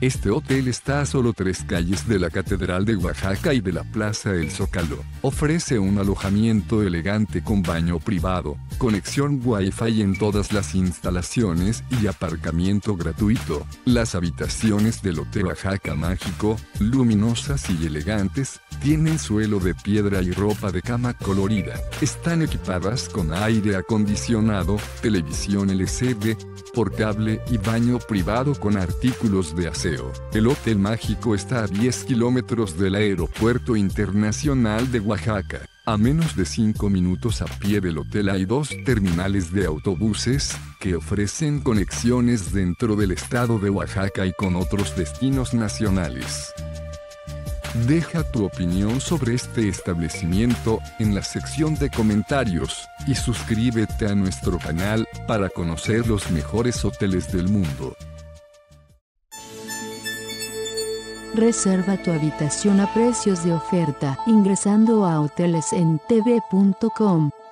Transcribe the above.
Este hotel está a solo 3 calles de la Catedral de Oaxaca y de la Plaza El Zócalo. Ofrece un alojamiento elegante con baño privado, conexión Wi-Fi en todas las instalaciones y aparcamiento gratuito. Las habitaciones del Hotel Oaxaca Mágico, luminosas y elegantes, tienen suelo de piedra y ropa de cama colorida. Están equipadas con aire acondicionado, televisión LCD, por cable y baño privado con artículos de aseo. El Hotel Mágico está a 10 kilómetros del Aeropuerto Internacional de Oaxaca. A menos de 5 minutos a pie del hotel hay 2 terminales de autobuses, que ofrecen conexiones dentro del estado de Oaxaca y con otros destinos nacionales. Deja tu opinión sobre este establecimiento en la sección de comentarios, y suscríbete a nuestro canal para conocer los mejores hoteles del mundo. Reserva tu habitación a precios de oferta ingresando a hotelesentv.com.